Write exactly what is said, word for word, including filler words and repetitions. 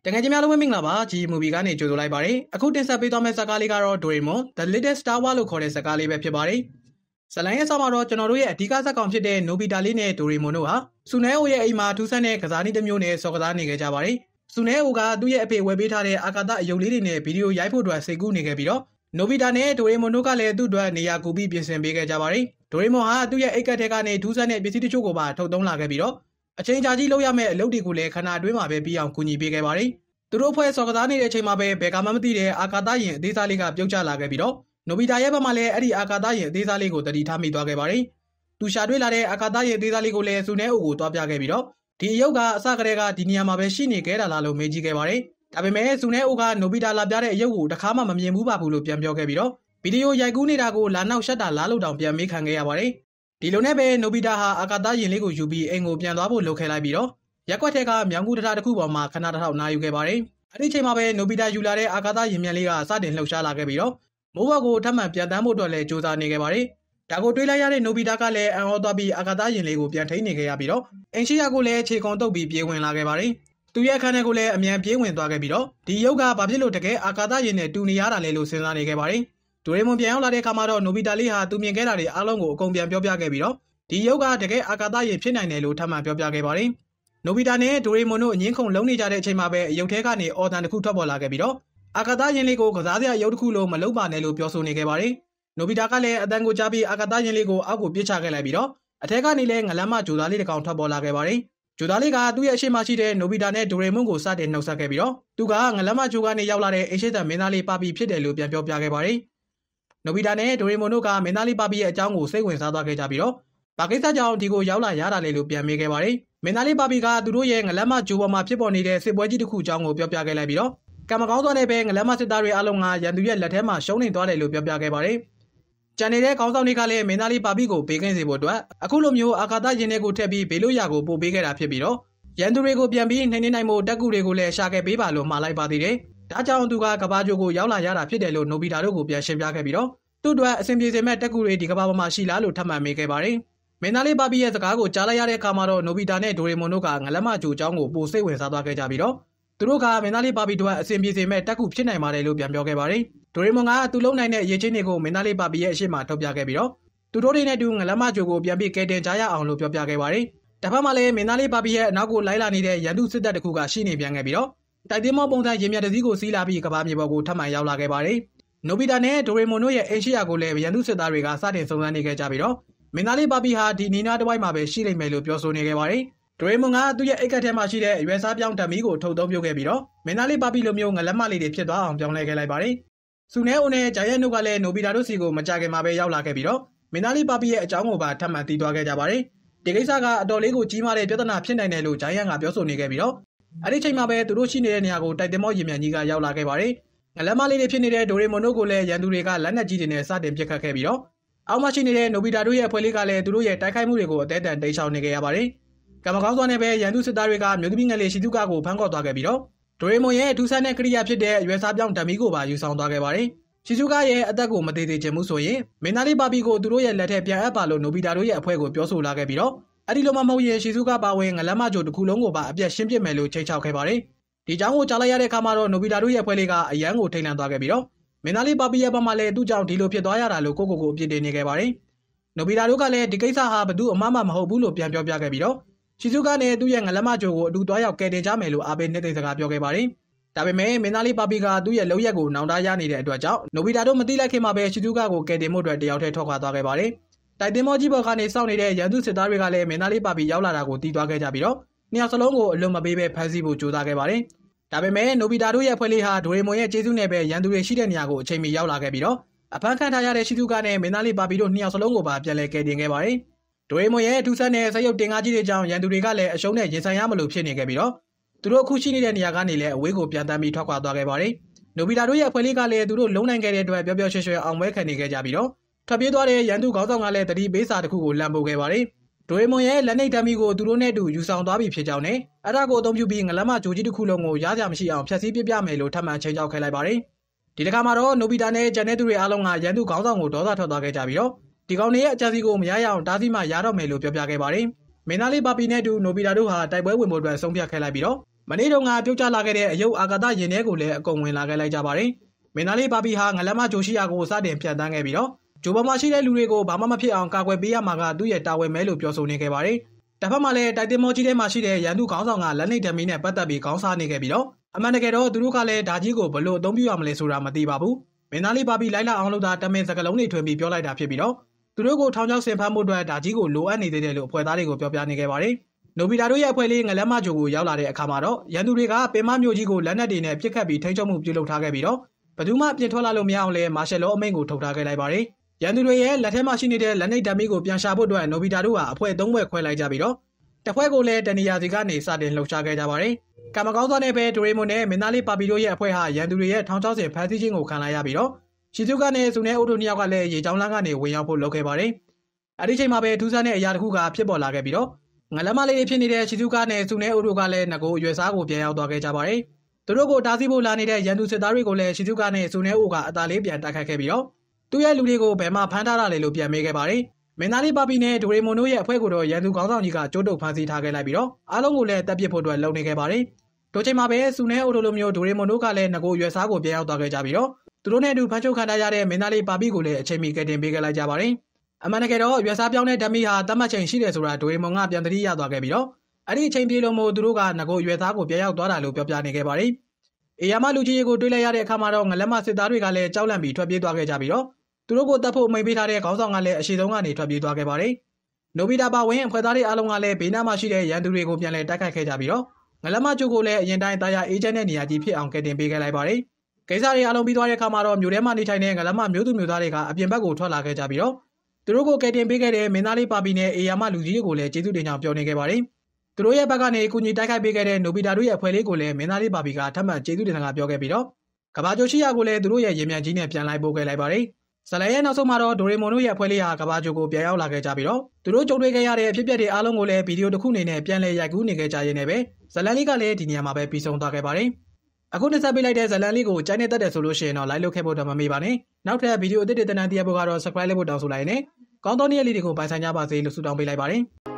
တကယ်ကြီးများလုံးမင်္ဂလာပါဂျီမူဗီကနေကြိုဆိုလိုက်ပါတယ်အခုတင်ဆက်ပေးသွားမယ့်ဇာတ်ကားလေးကတော့ Doraemon The Little Star Wars လို့ခေါ်တဲ့ဇာတ်ကားလေးပဲဖြစ်ပါတယ်ဇလန်ရဲ့ဆောင်းမှာတော့ကျွန်တော်တို့ရဲ့အဓိကဇာတ်ကောင်ဖြစ်တဲ့ Nobita လေးနဲ့ Doraemon တို့ဟာဆူနဲအိုရဲ့အိမ်မှာထူးဆန်းတဲ့ကစားနည်းတစ်မျိုးနဲ့စော်ကစားနေခဲ့ကြပါတယ်ဆူနဲအိုကသူ့ရဲ့အဖေဝယ်ပေးထားတဲ့အာကာသအယုတ်လေးတွေနဲ့ဗီဒီယိုရိုက်ဖို့အတွက်စိတ်ကူးနေခဲ့ပြီးတော့ Nobita နဲ့ Doraemon တို့ကလည်းသူ့အတွက်နေရာကူပြီးပြင်ဆင်ပေးခဲ့ကြပါတယ် Doraemon ဟာသူ့ရဲ့အိတ်ကက်ထဲကနေထူးဆန်းတဲ့ပစ္စည်းတချို့ကိုပါထုတ်သုံးလာခဲ့ပြီးတော့အချိန်ကြာကြီးလုပ်ရမယ့်အလုပ်တွေကိုလည်းခဏအတွင်းမှာပဲပြီးအောင်ကူညီပေးခဲ့ပါတယ်သူတို့ဖွဲ့စော်ကစားနေတဲ့အချိန်မှာပဲဘယ်ကမှမသိတဲ့အာကာသယာဉ်အသေးစားလေးကပြုတ်ကျလာခဲ့ပြီးတော့နိုဘီတာရဲ့ဘက်မှာလည်းအဲ့ဒီအာကာသယာဉ်အသေးစားလေးကိုတတိထားမိသွားခဲ့ပါတယ်။သူရှာတွေ့လာတဲ့အာကာသယာဉ်အသေးစားလေးကိုလည်းစူနဲအိုကိုတွားပြခဲ့ပြီးတော့ဒီအယုတ်ကအစကတည်းကဒီနေရာမှာပဲရှိနေခဲ့တာလားလို့မေးကြည့်ခဲ့ပါတယ်။ဒါပေမဲ့စူနဲအိုကနိုဘီတာလာပြတဲ့အယုတ်ကိုတခါမှမမြင်ဘူးပါဘူးလို့ပြန်ပြောခဲ့ပြီးတော့ဗီဒီယိုရိုက်ကူးနေတာကိုလာနောက်ရှက်တာလားလို့တောင်ပြန်မေးခံခဲ့ရပါတယ်။ဒီလိုနဲ့ပဲနိုဘီတာဟာအာကာသယာဉ်လေးကိုယူပြီးအိမ်ကိုပြန်သွားဖို့လုပ်ခဲ့လိုက်ပြီးတော့ရက်ွက်ထက်ကမြောင်ကူတထားတစ်ခုပေါ်မှာခဏတစ်ထောက်နားယူခဲ့ပါတယ်။အဲ့ဒီချိန်မှာပဲနိုဘီတာယူလာတဲ့အာကာသယာဉ်မြန်လေးကစတင်လှုပ်ရှားလာခဲ့ပြီးတော့မိုးဘွားကိုထပ်မံပြန်တန်းဖို့အတွက်လည်းစူးစမ်းနေခဲ့ပါတယ်။ဒါကိုတွေးလိုက်ရတဲ့နိုဘီတာကလည်းအံ့ဩသွားပြီးအာကာသယာဉ်လေးကိုပြန်ထိန်းနေခဲ့ရပြီးတော့အင်ရှိယာကိုလည်းခြေကုံတုပ်ပြီးပြေးဝင်လာခဲ့ပါတယ်။သူရဲ့အခန်းထဲကိုလည်းအမြန်ပြေးဝင်သွားခဲ့ပြီးတော့ဒီရုပ်ကဘာဖြစ်လို့တကယ်အာကာသယာဉ်နဲ့တူနေရတာလဲလို့စဉ်းစားနေခဲ့ပါတယ်။ဒိုရေမွန်ပြန်ရောက်လာတဲ့အခါမှာတော့နိုဘီတာလေးဟာသူမြင်ခဲ့တာတွေအားလုံးကိုအကုန်ပြန်ပြောပြခဲ့ပြီးတော့ဒီရုပ်ကတကယ်အာကာသယာဉ်ဖြစ်နိုင်တယ်လို့ထပ်မံပြောပြခဲ့ပါတယ်။နိုဘီတာနဲ့ဒိုရေမွန်တို့အငင်းခုန်လုံးနေကြတဲ့အချိန်မှာပဲအယုတ်ထဲကနေအော်တန်တစ်ခုထွက်ပေါ်လာခဲ့ပြီးတော့အာကာသယာဉ်လေးကိုကစားစရာရုပ်တစ်ခုလိုမလုပ်ပါနဲ့လို့ပြောဆိုနေခဲ့ပါတယ်။နိုဘီတာကလည်းအတန်ကိုကြားပြီးအာကာသယာဉ်လေးကိုအောက်ကိုပစ်ချခဲ့လိုက်ပြီးတော့အထက်ကနေလည်းငလမ်းမဂျိုသားလေးတစ်ကောင်ထွက်ပေါ်လာခဲ့ပါတယ်။ဂျိုသားလေးကသူ့ရဲ့အရှိမရှိတဲ့နိုဘီတာနဲ့ဒိုရေမွန်ကိုစတင်နှုတ်ဆက်ခဲ့ပြီးတော့သူကငလမ်းမဂျိုကနေရောက်လာတဲ့အရှိတမင်းသားလေးပါပီဖြစ်တယ်လို့ပြန်ပြောပြခဲ့ပါတယ်။နိုဘီတာနဲ့ဒိုရေမွန်တို့ကမင်းသားလေးပါပီရဲ့အကြောင်းကိုစိတ်ဝင်စားသွားခဲ့ကြပြီးတော့ဘာကိစ္စကြောင့်ဒီကိုရောက်လာရတာလဲလို့ပြန်မေးခဲ့ပါတယ်။မင်းသားလေးပါပီကသူတို့ရဲ့ငလမ်းမဂျိုပေါ်မှာဖြစ်ပေါ်နေတဲ့စစ်ပွဲကြီးတစ်ခုအကြောင်းကိုပြောပြခဲ့လိုက်ပြီးတော့ကံမကောင်းသောနဲ့ပဲငလမ်းမစစ်သားတွေအားလုံးကရန်သူရဲ့လက်ထဲမှာရှုံးနေသွားတယ်လို့ပြောပြခဲ့ပါတယ်။ကျန်နေတဲ့ခေါင်းဆောင်တွေကလည်းမင်းသားလေးပါပီကိုပေးကင်းစေဖို့အတွက်အခုလိုမျိုးအာကာသယာဉ်တွေကိုထည့်ပြီးဘေးလို့ရာကိုပို့ပေးခဲ့တာဖြစ်ပြီးတော့ရန်သူတွေကိုပြန်ပြီးနှိမ့်နေနိုင်မှုတက်ကူတွေကိုလည်းရှာခဲ့ပေးပါလို့မှာလိုက်ပါသေးတယ်။ဒါကြောင့်သူကကဘာဂျိုကိုရောက်လာရတာဖြစ်တယ်လို့နိုဘီတာတို့ကိုပြန်ရှင်းပြခဲ့ပြီးတော့သူ့အတွက်အဆင်ပြေစေမဲ့တက်ကူတွေဒီကဘာပေါ်မှာရှိလားလို့ထပ်မံမေးခဲ့ပါတယ်။မင်းသားလေးပါပီရဲ့စကားကိုကြားလိုက်ရတဲ့အခါမှာတော့နိုဘီတာနဲ့ဒိုရေမွန်တို့ကငလမ်းမဂျိုအကြောင်းကိုပိုစိတ်ဝင်စားသွားခဲ့ကြပြီးတော့သူတို့ကမင်းသားလေးပါပီတို့အဆင်ပြေစေမဲ့တက်ကူဖြစ်နိုင်ပါတယ်လို့ပြန်ပြောခဲ့ပါတယ်။ဒိုရေမွန်ကသူ့လုံနိုင်တဲ့အရေးချင်းတွေကိုမင်းသားလေးပါပီရဲ့အရှိမထုတ်ပြခဲ့ပြီးတော့သူတို့တွေနဲ့တူငလမ်းမဂျိုကိုပြန်ပြီးကဲတင်ကြရအောင်လို့ပြောပြခဲ့ပါတယ်။တစ်ဖက်မှာလည်းမင်းသားလေးပါပီရဲ့အနောက်ကိုလိုက်လာနေတဲ့ရန်သူစစ်တပ်တစ်ခုကရှိနေပြန်ခဲ့ပြီးတော့တိုက်တင်းမောပုံစံရင်မြတ်တစည်းကိုစီးလာပြီးကဘာမြေပေါ်ကိုထပ်မံရောက်လာခဲ့ပါတယ်။နိုဘီတာနဲ့ဒိုရေမွန်တို့ရဲ့အင်ရှိယာကိုလည်းရန်သူစစ်သားတွေကစတင်စုံစမ်းနေခဲ့ကြပြီးတော့မင်းသားလေးပါပီဟာဒီနီနာတစ်ဝိုက်မှာပဲရှိနေမယ်လို့ပြောဆိုနေခဲ့ပါတယ်။ဒိုရေမွန်ကသူ့ရဲ့အိတ်ကက်ထဲမှာရှိတဲ့အရွယ်စားပြောင်းဓာတ်မီကိုထုတ်သုံးပြုတ်ခဲ့ပြီးတော့မင်းသားလေးပါပီလိုမျိုးငလက်မလေးတွေဖြစ်သွားအောင်ပြောင်းလဲခဲ့လိုက်ပါတယ်။စူနဲအိုနဲ့ဂျိုင်ယန်တို့ကလည်းနိုဘီတာတို့စီကိုမကြခင်မှာပဲရောက်လာခဲ့ပြီးတော့မင်းသားလေးပါပီရဲ့အကြောင်းကိုပါထပ်မံသိသွားခဲ့ကြပါတယ်။ဒီကိစ္စကအတော်လေးကိုကြီးမားတဲ့ပြဿနာဖြစ်နိုင်တယ်လို့ဂျိုင်ယန်ကပြောဆိုနေခဲ့ပြီးတော့အဲ့ဒီချိန်မှာပဲသူတို့ရှိနေတဲ့နေရာကိုတိုက်တင်မောရင်မြန်ကြီးကရောက်လာခဲ့ပါတယ်။ငလက်မလေးတွေဖြစ်နေတဲ့ဒိုရေမွန်တို့ကိုလည်းရန်သူတွေကလက်နက်ကြီးတွေနဲ့စတင်ပစ်ခတ်ခဲ့ပြီးတော့အောက်မရှိနေတဲ့နိုဘီတာတို့ရဲ့အဖွဲ့လေးကလည်းသူတို့ရဲ့တိုက်ခိုက်မှုတွေကိုအသေးအတန်တိတ်ရှောင်နေခဲ့ရပါတယ်။ကမ္ဘာကောင်းစွာနဲ့ပဲရန်သူစစ်သားတွေကမြို့သမီးငယ်လေးရှိသူကကိုဖမ်းခေါ်သွားခဲ့ပြီးတော့ဒိုရေမွန်ရဲ့အထူးဆန်းတဲ့ကိရိယာဖြစ်တဲ့အရွယ်စားပြောင်းဓာတ်မီကိုပါယူဆောင်သွားခဲ့ပါတယ်။ရှိသူကရဲ့အသက်ကိုမသေးသေးချင်မှုဆိုရင်မင်းသားလေးပါပီကိုသူတို့ရဲ့လက်ထက်ပြန်အပ်ပါလို့နိုဘီတာတို့ရဲ့အဖွဲ့ကိုပြောဆိုလာခဲ့ပြီးတော့အဲ့ဒီလိုမှမဟုတ်ရင်ရှိသူကပါဝင်ငလမ်းမဂျိုတစ်ခုလုံးကိုပါအပြတ်ရှင်းပစ်မယ်လို့ချိန်ချောက်ခဲ့ပါတယ်။ဒီကြောင့်ကိုကြားလိုက်ရတဲ့အခါမှာတော့နိုဘီတာတို့ရဲ့အဖွဲ့လေးကအရန်ကိုထိန်လန့်သွားခဲ့ပြီးတော့မင်းသားလေးပါပီရဲ့ဘက်မှာလည်းသူ့ကြောင့်ဒီလိုဖြစ်သွားရတာလို့ကိုကိုကိုအပြစ်တင်နေခဲ့ပါတယ်။နိုဘီတာတို့ကလည်းဒီကိစ္စဟာဘသူအမှားမှမဟုတ်ဘူးလို့ပြန်ပြောပြခဲ့ပြီးတော့ရှီဇူကနဲ့သူ့ရဲ့ငလမ်းမဂျိုကိုအတူတွားရောက်ကယ်တင်ကြမယ်လို့အားပေးနှစ်သိမ့်စကားပြောခဲ့ပါတယ်။ဒါပေမဲ့မင်းသားလေးပါပီကသူ့ရဲ့လောက်ရက်ကိုနောင်တရနေတဲ့အတွက်ကြောင့်နိုဘီတာတို့မသိလိုက်ခင်မှာပဲရှီဇူကကိုကယ်တင်မှုအတွက်တယောက်တည်းထွက်ခွာသွားခဲ့ပါတယ်။တိုက်တင်မောကြီးဘော်ကနေစောင့်နေတဲ့ရန်သူစစ်သားတွေကလည်းမင်းသားလေးပါပီရောက်လာတာကိုတီးသွားခဲ့ကြပြီးတော့နှစ်ယောက်စလုံးကိုအလွန်မပေးပဲဖမ်းဆီးဖို့ကြိုးစားခဲ့ပါတယ်။ဒါပေမဲ့နိုဘီတာတို့ရဲ့ဖွဲ့လေးဟာဒိုရေမွန်ရဲ့ကျေးဇူးနဲ့ပဲရန်သူတွေရှိတဲ့နေရာကိုအချိန်မီရောက်လာခဲ့ပြီးတော့အဖမ်းခံထားရတဲ့ရှီဇူကနဲ့မင်းသားလေးပါပီတို့နှစ်ယောက်စလုံးကိုပါပြန်လည်ကယ်တင်ခဲ့ပါတယ်။ဒိုရေမွန်ရဲ့အထူးဆန်းတဲ့ဆက်ရုပ်တင်ကားကြီးတွေကြောင့်ရန်သူတွေကလည်းအရှုံးနဲ့ရင်ဆိုင်ရမလို့ဖြစ်နေခဲ့ပြီးတော့သူတို့အခုရှိနေတဲ့နေရာကနေလည်းအဝေးကိုပြန်တမ်းပြီးထွက်ခွာသွားခဲ့ပါတယ်။နိုဘီတာတို့ရဲ့အဖွဲ့လေးကလည်းသူတို့လုံးနိုင်ခဲ့တဲ့အတွက်ပျော်ပျော်ရွှင်ရွှင်အောင်ပွဲခံနေခဲ့ကြပြီးတော့ထွက်ပြေးသွားတဲ့ရန်သူခေါင်းဆောင်ကလည်းတတိပေးစာတစ်ခုကိုလမ်းပို့ခဲ့ပါတယ်။ဒိုရေမွန်ရဲ့လက်နှိပ်ဓာတ်မီကိုသူတို့နဲ့အတူယူဆောင်သွားပြီးဖြစ်ကြောင်းနဲ့အဲ့ဒါကိုအသုံးပြုပြီးငလမ်းမဂျိုကြီးတစ်ခုလုံးကိုရကြမရှိအောင်ဖျက်ဆီးပစ်ပြမယ်လို့ထပ်မံချိန်ချောက်ခဲ့လိုက်ပါတယ်။ဒီတစ်ခါမှာတော့နိုဘီတာနဲ့ဂျန်တဲ့သူတွေအားလုံးကရန်သူခေါင်းဆောင်ကိုဒေါသထွက်သွားခဲ့ကြပြီးတော့ဒီကောင်တွေရဲ့အကြံစီကိုမရရအောင်တားဆီးမှရတော့မယ်လို့ပြောပြခဲ့ပါတယ်။မင်းသားလေးပါပီနဲ့တူနိုဘီတာတို့ဟာတိုက်ပွဲဝင်ဖို့အတွက်ဆုံးဖြတ်ခဲ့လိုက်ပြီးတော့မမနေ့တုန်းကပြုတ်ကျလာခဲ့တဲ့အယုတ်အာကာသယာဉ်ထဲကိုလည်းအကုန်ဝင်လာခဲ့လိုက်ကြပါတယ်မင်းသားလေးဘာဘီဟာငလမဂျိုရှိယာကိုစတင်ဖြတ်တန်းခဲ့ပြီးတော့ဂျိုဘာမှာရှိတဲ့လူတွေကိုဘာမှမဖြစ်အောင်ကာကွယ်ပေးရမှာကသူ့ရဲ့တာဝန်ပဲလို့ပြောဆိုနေခဲ့ပါတယ်တစ်ဖက်မှာလည်းတိုက်တင်မောကြီးထဲမှာရှိတဲ့ရန်သူခေါင်းဆောင်ကလက်နှိပ်ဓမီနဲ့ပတ်သက်ပြီးခေါင်းစားနေခဲ့ပြီးတော့အမှန်တကယ်တော့သူတို့ကလည်းဓာကြီးကိုဘလို့အသုံးပြုရမလဲဆိုတာမသိပါဘူးမင်းသားလေးဘာဘီလိုက်လာအောင်လို့သာတမင်စကလုံးတွေထွင်ပြီးပြောလိုက်တာဖြစ်ပြီးတော့သူတို့ကိုထောင်ချောက်ဆင်ဖမ်းမှုအတွက်ဓာကြီးကိုလိုအပ်နေသေးတယ်လို့အဖွဲ့သားတွေကိုပြောပြနေခဲ့ပါတယ်နိုဘီတာတို့ရဲ့အဖွဲ့လေးငလက်မဂျိုကိုရောက်လာတဲ့အခါမှာတော့ရန်သူတွေကပင်မမျိုးကြီးကိုလက်နက်တွေနဲ့ပစ်ခတ်ပြီးထိန်းချုပ်မှုပြုလုပ်ထားခဲ့ပြီးတော့ဘယ်သူမှပြင်ထွက်လာလို့မရအောင်လဲမာရှယ်လောအမိန့်ကိုထုတ်ထားခဲ့လိုက်ပါတယ်ရန်သူတွေရဲ့လက်ထဲမှာရှိနေတဲ့လက်နှိပ်ဓာမီကိုပြန်ရှာဖို့အတွက်နိုဘီတာတို့ဟာအဖွဲ့သုံးဘွဲ့ခွဲလိုက်ကြပြီးတော့တစ်ဖွဲ့ကိုလည်းတနီယာစီကနေစတင်လှုပ်ရှားခဲ့ကြပါတယ်ကမ္မကောင်းသောနဲ့ပဲဒိုရေမွန်နဲ့မင်းသားလေးပါပီတို့ရဲ့အဖွဲ့ဟာရန်သူတွေရဲ့ထောင်ချောက်ဆင်ဖမ်းဆီးခြင်းကိုခံလိုက်ရပြီးတော့ရှီဇူကာနဲ့ဇူနဲအိုတိုနှစ်ယောက်ကလည်းရေချောင်းလမ်းကနေဝင်ရောက်ဖို့လုပ်ခဲ့ပါတယ်အဲ့ဒီချိန်မှာပဲဒူးဆန်းတဲ့အရာတစ်ခုကဖြစ်ပေါ်လာခဲ့ပြီးတော့ငလမလေးတွေဖြစ်နေတဲ့ရှီဇူကာနဲ့ဇူနဲအိုတိုကလည်းငကိုအရွယ်စားကိုပြန်ရောက်သွားခဲ့ကြပါတယ်သူတို့ကိုတားဆီးဖို့လာနေတဲ့ရန်သူစစ်သားတွေကိုလည်းရှီဇူကာနဲ့ဇူနဲအိုကအသာလေးပြန်တိုက်ခတ်ခဲ့ပြီးတော့သူ့ရဲ့လူတွေကိုဘယ်မှာဖမ်းထားတာလဲလို့ပြန်မေးခဲ့ပါတယ်မင်းသားလေးပါပီနဲ့ဒိုရေမွန်တို့ရဲ့အဖွဲ့ကိုတော့ရန်သူခေါင်းဆောင်ကြီးကကြိုးတုပ်ဖမ်းဆီးထားခဲ့လိုက်ပြီးတော့အားလုံးကိုလည်းတပ်ပစ်ဖို့အတွက်လုပ်နေခဲ့ပါတယ်တို့ချိန်မှာပဲဇူနဲအိုတိုလိုမျိုးဒိုရေမွန်တို့ကလည်းငကိုအရွယ်စားကိုပြန်ရောက်သွားခဲ့ကြပြီးတော့သူတို့နဲ့အတူဖမ်းချုပ်ခံထားရတဲ့မင်းသားလေးပါပီကိုလည်းအချိန်မီကယ်တင်ပေးခဲ့လိုက်ကြပါတယ်အမှန်တကယ်တော့ရွယ်စားပြောင်းတဲ့ဓမီဟာတတ်မှတ်ချိန်ရှိတယ်ဆိုတာဒိုရေမွန်ကပြန်သတိရသွားခဲ့ပြီးတော့အဲ့ဒီအချိန်ပြေလို့မို့သူတို့ကငကိုရွယ်သားကိုပြန်ရောက်သွားတာလို့ပြောပြနေခဲ့ပါတယ်အေယာမလူကြီးကိုတွေးလိုက်ရတဲ့အခါမှာတော့ငလက်မစစ်သားတွေကလည်းကြောက်လန့်ပြီးထွက်ပြေးသွားခဲ့ကြပြီးတော့သူတို့ကိုတတ်ဖို့အမိန့်ပေးထားတဲ့ခေါင်းဆောင်ကလည်းအရှိဆုံးကနေထွက်ပြေးသွားခဲ့ပါတယ်နိုဘီတာပါဝင်အဖွဲ့သားတွေအားလုံးကလည်းဘေးနားမှာရှိတဲ့ရန်သူတွေကိုပြန်လည်တိုက်ခိုက်ခဲ့ကြပြီးတော့ငလက်မကျုပ်ကိုလည်းအရင်တိုင်းတာယာအေဂျင့်တဲ့နေရာကြီးဖြစ်အောင်ကယ်တင်ပေးခဲ့လိုက်ပါတယ်ကိစ္စတွေအားလုံးပြီးသွားတဲ့အခါမှာတော့မြို့ထဲမှာနေထိုင်တဲ့ငလက်မမျိုးသူမျိုးသားတွေကအပြင်ဘက်ကိုထွက်လာခဲ့ကြပြီးတော့သူတို့ကိုကယ်တင်ပေးခဲ့တဲ့မင်းသားလေးပါပီနဲ့အေယာမလူကြီးတွေကိုလည်းကျေးဇူးတင်ကြောင်းပြောနေခဲ့ပါတယ်သူတို့ရဲ့ဘက်ကနေကုညီတိုက်ခိုက်ပေးခဲ့တဲ့နိုဘီတာတို့ရဲ့အဖွဲ့လေးကိုလည်းမင်းသားလေးပါပီကထပ်မံကျေးဇူးတင်စကားပြောခဲ့ပြီးတော့ကဘာဂျိုရှိယာကိုလည်းသူတို့ရဲ့ရေမြန်ကြီးနဲ့ပြန်လိုက်ပို့ခဲ့လိုက်ပါတယ်ဇလန်ရဲ့နောက်ဆုံးမှာတော့ဒိုရေမွန်တို့ရဲ့အဖွဲ့လေးဟာကဘာဂျိုကိုပြန်ရောက်လာခဲ့ကြပြီးတော့သူတို့ကြုံတွေ့ခဲ့ရတဲ့အဖြစ်အပျက်တွေအားလုံးကိုလည်းဗီဒီယိုတစ်ခုအနေနဲ့ပြန်လည်ရိုက်ကူးနေခဲ့ကြရင်းနဲ့ပဲဇလန်လေးကလည်းဒီနေရာမှာပဲပြီးဆုံးသွားခဲ့ပါတယ်အခုတင်ဆက်ပေးလိုက်တဲ့ဇလန်လေးကိုကြိုက်နေတတ်တယ်ဆိုလို့ရှိရင်တော့ like လုပ်ခဲ့ဖို့တော့မမေ့ပါနဲ့နောက်ထပ်ဗီဒီယိုအသစ်တွေတင်ပြဖို့ကတော့ subscribe လုပ်ဖို့တောင်းဆိုလိုက်ရင်းနဲ့ကောင်းသောနေ့ရက်လေးတွေကိုပိုင်ဆိုင်ကြပါစေလို့ဆုတောင်းပေးလိုက်ပါတယ်